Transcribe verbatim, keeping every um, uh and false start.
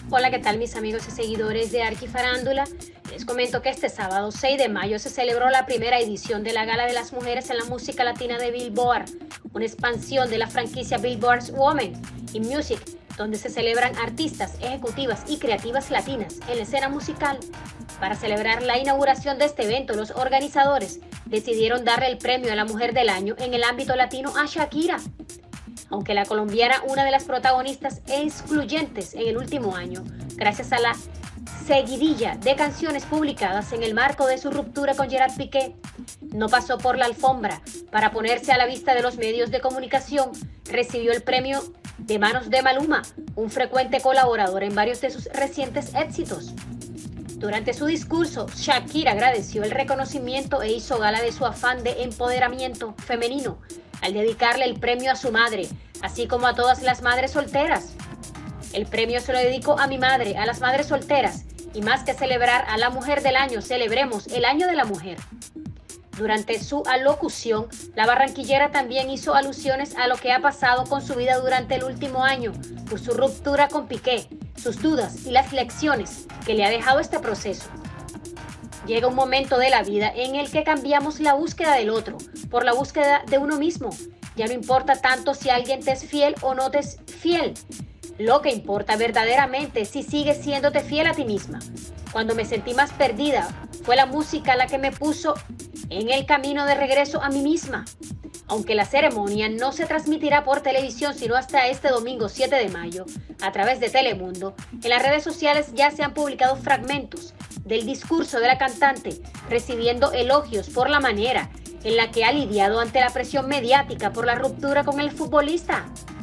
Hola, ¿qué tal mis amigos y seguidores de Arquifarándula? Les comento que este sábado seis de mayo se celebró la primera edición de la Gala de las Mujeres en la Música Latina de Billboard, una expansión de la franquicia Billboard's Women in Music, donde se celebran artistas, ejecutivas y creativas latinas en la escena musical. Para celebrar la inauguración de este evento, los organizadores decidieron darle el premio a la Mujer del Año en el ámbito latino a Shakira. Aunque la colombiana, una de las protagonistas excluyentes en el último año, gracias a la seguidilla de canciones publicadas en el marco de su ruptura con Gerard Piqué, no pasó por la alfombra para ponerse a la vista de los medios de comunicación, recibió el premio de manos de Maluma, un frecuente colaborador en varios de sus recientes éxitos. Durante su discurso, Shakira agradeció el reconocimiento e hizo gala de su afán de empoderamiento femenino al dedicarle el premio a su madre, así como a todas las madres solteras. El premio se lo dedico a mi madre, a las madres solteras, y más que celebrar a la Mujer del Año, celebremos el Año de la Mujer. Durante su alocución, la barranquillera también hizo alusiones a lo que ha pasado con su vida durante el último año, por su ruptura con Piqué, sus dudas y las lecciones que le ha dejado este proceso. Llega un momento de la vida en el que cambiamos la búsqueda del otro por la búsqueda de uno mismo. Ya no importa tanto si alguien te es fiel o no te es fiel. Lo que importa verdaderamente es si sigues siéndote fiel a ti misma. Cuando me sentí más perdida, fue la música la que me puso en el camino de regreso a mí misma. Aunque la ceremonia no se transmitirá por televisión sino hasta este domingo siete de mayo a través de Telemundo, en las redes sociales ya se han publicado fragmentos del discurso de la cantante, recibiendo elogios por la manera en la que ha lidiado ante la presión mediática por la ruptura con el futbolista.